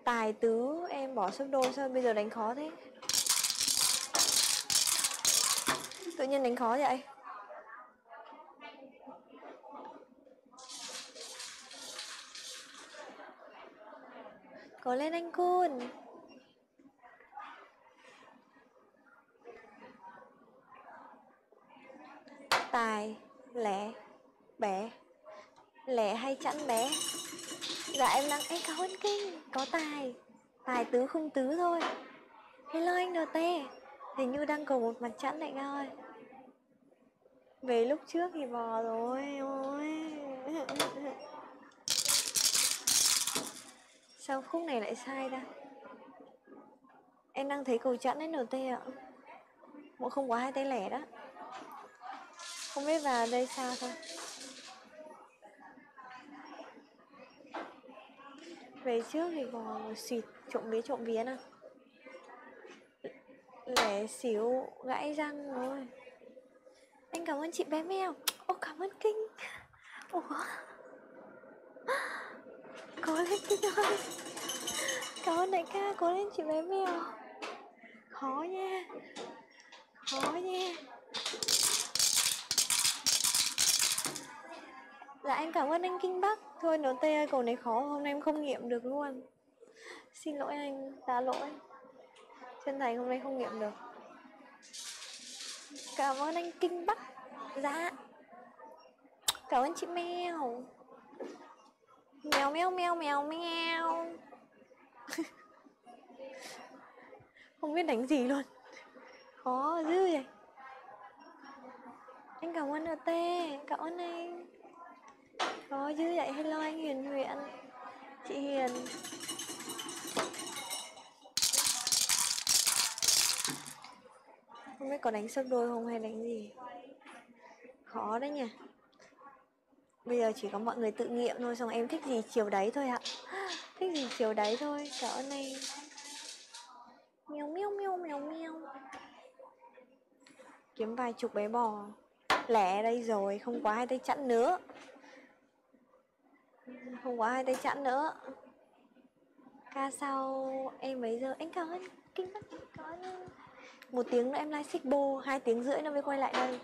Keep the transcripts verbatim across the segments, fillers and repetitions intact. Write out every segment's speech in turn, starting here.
Tài tứ em bỏ sấp đôi sao bây giờ đánh khó thế? Tự nhiên đánh khó vậy. Cố lên anh Kun. Tài, lẻ, bé. Lẻ hay chẵn bé? Dạ em đang... Em cảm ơn Kinh. Có tài. Tài tứ không tứ thôi. Hello anh đê tê. Hình như đang cầu một mặt chẵn đại ca ơi. Về lúc trước thì bò rồi. Ôi. Sao khúc này lại sai ta? Em đang thấy cầu chẵn đến en tê ạ. Một không có hai tay lẻ đó. Không biết vào đây sao thôi. Về trước thì còn xịt trộm vía trộm vía nào. Lẻ xỉu gãy răng rồi. Anh cảm ơn chị bé mèo. Ô cảm ơn Kinh. Ủa cố lên Kinh ơi. Cảm ơn đại ca. Cố lên chị bé mèo. Khó nha. Khó nha. Dạ em cảm ơn anh Kinh Bắc. Thôi en tê ơi cầu này khó. Hôm nay em không nghiệm được luôn. Xin lỗi anh. Tạ lỗi. Chân thành hôm nay không nghiệm được. Cảm ơn anh Kinh Bắc. Dạ. Cảm ơn chị mèo. Mèo mèo mèo mèo mèo. Không biết đánh gì luôn. Khó dữ vậy. Anh cảm ơn en tê. Cảm ơn anh. Khó dữ vậy. Hello anh Hiền Huyện. Chị Hiền. Không biết có đánh sấp đôi không hay đánh gì. Khó đấy nhỉ. Bây giờ chỉ có mọi người tự nghiệm thôi. Xong em thích gì chiều đấy thôi ạ. Thích gì chiều đấy thôi. Cảm ơn anh. Mèo mèo mèo mèo mèo. Kiếm vài chục bé bò. Lẻ đây rồi. Không quá hai tay chẵn nữa. Không quá hai tay chẵn nữa. Ca sau em mấy giờ. Anh cảm ơn Kinh Bắc. Cảm ơn. Một tiếng nữa em live xích bô. Hai tiếng rưỡi nó mới quay lại đây.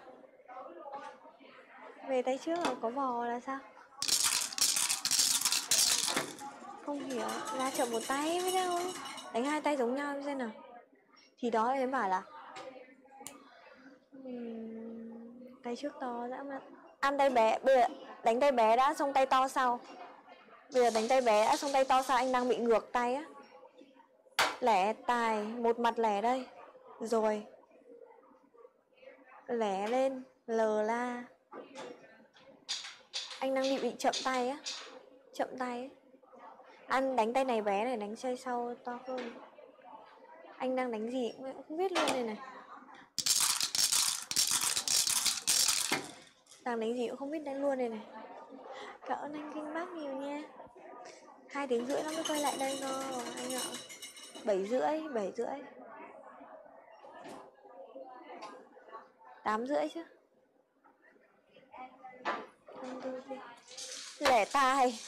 Về tay trước là có bò là sao? Không hiểu. Ra chậm một tay mới đâu. Đánh hai tay giống nhau xem nào. Thì đó em bảo là uhm, tay trước to dã man. Ăn tay bé. Bây giờ đánh tay bé đã xong tay to sau. Bây giờ đánh tay bé đã xong tay to sau. Anh đang bị ngược tay á. Lẻ tài. Một mặt lẻ đây. Rồi. Lẻ lên. Lờ la. Anh đang bị bị chậm tay á. Chậm tay ấy. Anh đánh tay này bé này. Đánh tay sau to hơn. Anh đang đánh gì cũng không biết luôn này này. Đang đánh gì cũng không biết đánh luôn này này. Cảm ơn anh Kinh Bắc nhiều nha. Hai tiếng rưỡi nó mới quay lại đây cơ anh ạ. Bảy rưỡi, bảy rưỡi. Tám rưỡi chứ. Lẻ tài.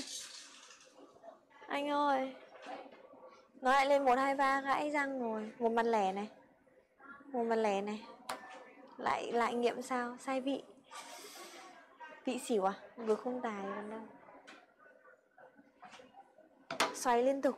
Anh ơi. Nó lại lên một hai ba gãy răng rồi. Một mặt lẻ này. Một mặt lẻ này. Lại lại nghiệm sao? Sai vị. Vị xỉu à? Vừa không tài còn đâu. Xoáy liên tục.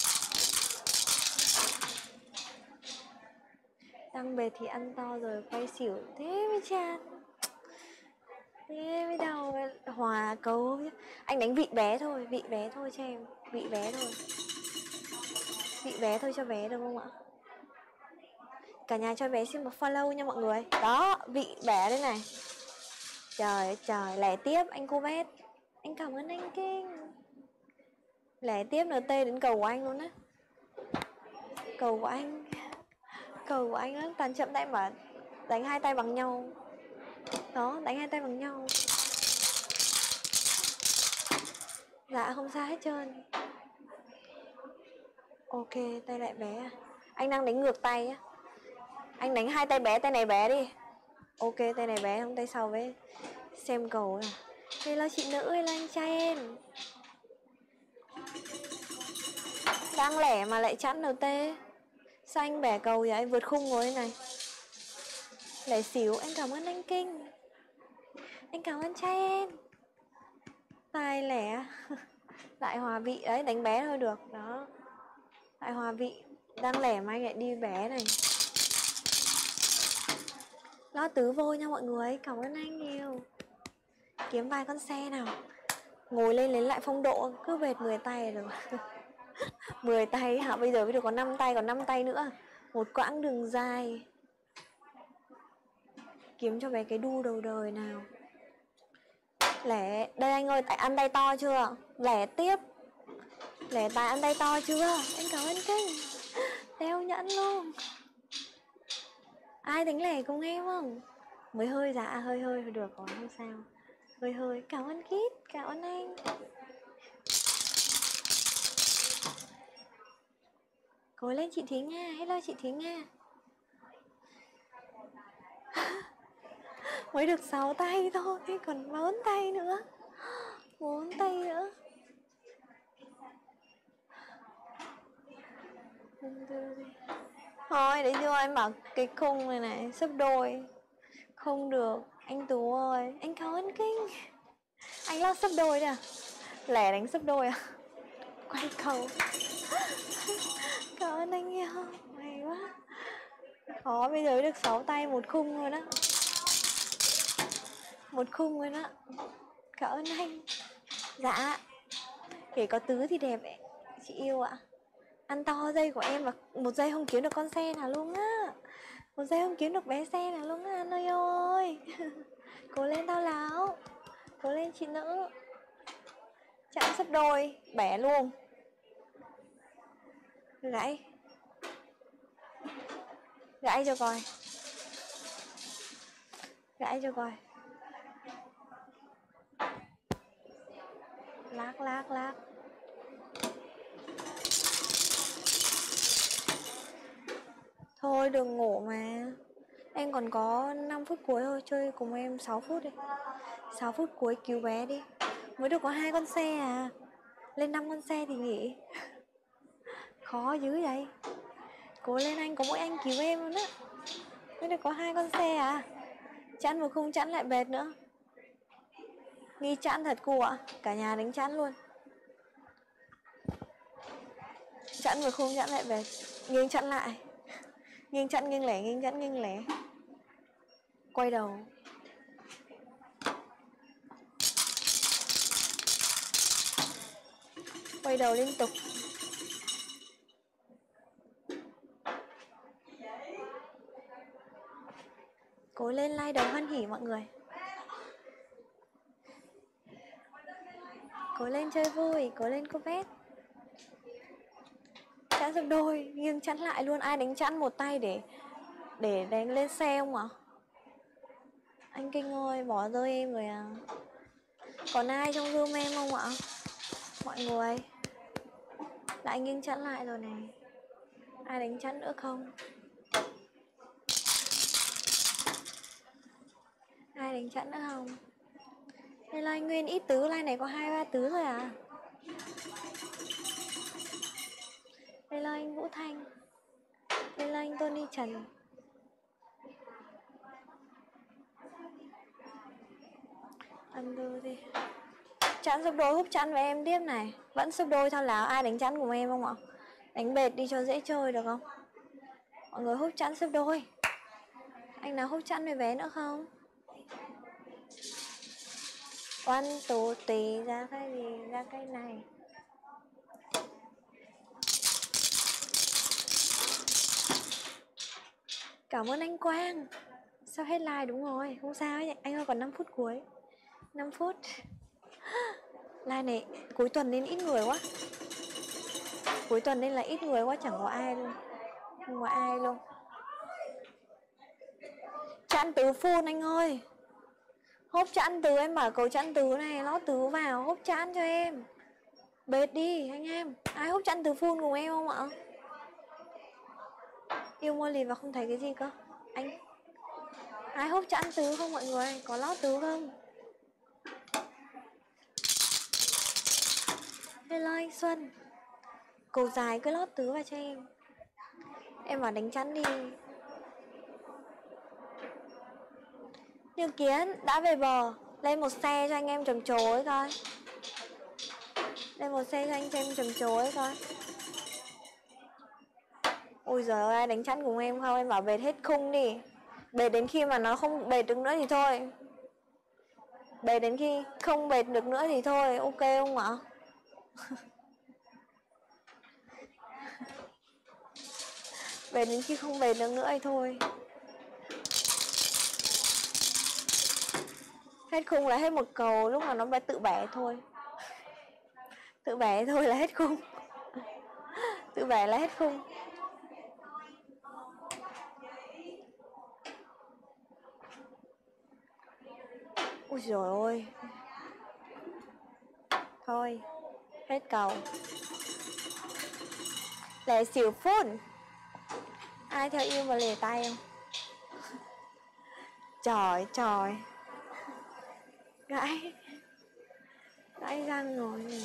Tăng bệt thì ăn to rồi quay xỉu. Thế mới chán. Thế mới đầu hòa cấu. Anh đánh vị bé thôi. Vị bé thôi cho em. Vị bé thôi. Vị bé thôi cho bé được không ạ? Cả nhà cho bé xin một follow nha mọi người. Đó, vị bé đây này. Trời ơi trời, lẻ tiếp anh cô vét. Anh cảm ơn anh Kinh. Lẻ tiếp en tê đến cầu của anh luôn á. Cầu của anh. Cầu của anh á, toàn chậm tay mà đánh hai tay bằng nhau. Đó, đánh hai tay bằng nhau. Dạ không sao hết trơn. Ok, tay lại bé à. Anh đang đánh ngược tay á. Anh đánh hai tay bé, tay này bé đi. Ok, tay này bé, không tay sau với. Xem cầu à. Hello chị nữ, hello anh trai em. Đang lẻ mà lại chẵn en tê. Sao anh bẻ cầu vậy? Anh vượt khung rồi này. Lẻ xỉu. Anh cảm ơn anh Kinh. Anh cảm ơn trai em. Tài lẻ. Lại hòa vị đấy, đánh bé thôi được. Đó. Lại hòa vị. Đang lẻ mà anh lại đi bé này. Lo tứ vô nha mọi người. Cảm ơn anh nhiều. Kiếm vài con xe nào. Ngồi lên lấy lại phong độ. Cứ vệt mười tay rồi. mười tay hả? Bây giờ mới được có năm tay. Còn năm tay nữa. Một quãng đường dài. Kiếm cho bé cái đu đầu đời nào. Lẻ. Đây anh ơi, tại ăn tay to chưa? Lẻ tiếp. Lẻ tài ăn tay to chưa? Anh cảm ơn Kinh. Đeo nhẫn luôn. Ai đánh lẻ cùng em không? Mới hơi dạ, hơi hơi được rồi, không sao. Hơi hơi, cảm ơn Kít, cảm ơn anh. Cố lên chị Thúy Nga, hello chị Thúy Nga. Mới được sáu tay thôi, còn bốn tay nữa. bốn tay nữa. Thôi, để chưa anh bảo cái khung này này, sấp đôi. Không được, anh Tú ơi, anh cảm ơn Kinh. Anh lo sấp đôi à? Lẻ đánh sấp đôi à? Quay cầu. Cảm ơn anh yêu. May quá. Khó, bây giờ được sáu tay một khung rồi đó. Một khung rồi đó. Cảm ơn anh. Dạ. Kể có tứ thì đẹp ấy. Chị yêu ạ. Ăn to dây của em và một giây không kiếm được con xe nào luôn á. Một giây không kiếm được bé xe nào luôn á anh ơi ơi. Cố lên tao láo. Cố lên chị nữ. Chạm sấp đôi. Bẻ luôn. Gãy. Gãy cho coi. Gãy cho coi. Lác lác lác. Thôi đừng ngủ mà. Em còn có năm phút cuối thôi. Chơi cùng em sáu phút đi. sáu phút cuối cứu bé đi. Mới được có hai con xe à. Lên năm con xe thì nghỉ. Khó dữ vậy. Cố lên anh, có mỗi anh cứu em luôn á. Mới được có hai con xe à. Chẵn một khung chẵn lại bệt nữa. Nghi chẵn thật cô ạ. Cả nhà đánh chẵn luôn. Chẵn một khung chẵn lại bệt. Nghiêng chẵn lại. Nghiêng chẵn nghiêng lẻ, nghiêng chẵn nghiêng lẻ. Quay đầu. Quay đầu liên tục. Cố lên like đầu hoan hỉ mọi người. Cố lên chơi vui. Cố lên cô vét. Chẵn sấp đôi. Nghiêng chẵn lại luôn. Ai đánh chẵn một tay để Để đánh lên xe không ạ? Anh Kinh ơi, bỏ rơi em rồi à. Còn ai trong room em không ạ? Mọi người. Lại nghiêng chẵn lại rồi này. Ai đánh chẵn nữa không? Ai đánh chẵn nữa không? Đây là anh Nguyên ít tứ, line này có hai ba tứ rồi à. Đây là anh Vũ Thanh. Đây là anh Tony Trần. Ăn đưa đi. Chẵn sấp đôi húp chẵn với em tiếp này. Vẫn sấp đôi sao láo. Ai đánh chẵn cùng em không ạ? Đánh bệt đi cho dễ chơi được không? Mọi người húp chẵn sấp đôi. Anh nào húp chẵn với vé nữa không? One, two, three, ra cái gì? Ra cái này. Cảm ơn anh Quang. Sao hết like đúng rồi. Không sao ấy. Anh ơi còn năm phút cuối. năm phút. Like này cuối tuần nên ít người quá. Cuối tuần nên là ít người quá. Chẳng có ai luôn. Không có ai luôn. Chẵn tứ full anh ơi. Hốp chẵn tứ, em bảo cầu chẵn tứ này. Nó tứ vào hốp chẵn cho em. Bệt đi anh em. Ai hốp chẵn tứ full cùng em không ạ? Yêu mua lì và không thấy cái gì cơ. Anh ai hốp chẵn tứ không mọi người? Có lót tứ không? Hello anh Xuân. cầu dài cứ lót tứ vào cho em. Em vào đánh chắn đi. Như Kiến đã về bờ. Lên một xe cho anh em trầm trồ ấy coi. Lên một xe cho anh em trầm trồ ấy coi. Ôi giời ơi, đánh chắn cùng em không? Em bảo bệt hết khung đi. Bệt đến khi mà nó không bệt được nữa thì thôi. Bệt đến khi không bệt được nữa thì thôi. Ok không ạ? Bệt đến khi không bệt được nữa thì thôi. Hết khung là hết một cầu. Lúc mà nó phải tự bẻ thôi. Tự bẻ thôi là hết khung. Tự bẻ là hết khung. Ôi giời ơi. Thôi. Hết cầu. Lẻ xỉu phun. Ai theo yêu mà lề tay không? Trời trời. Gãy. Gãy răng rồi nè.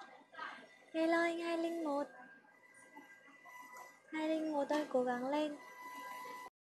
Nghe lời hai linh một. hai linh một ơi, cố gắng lên.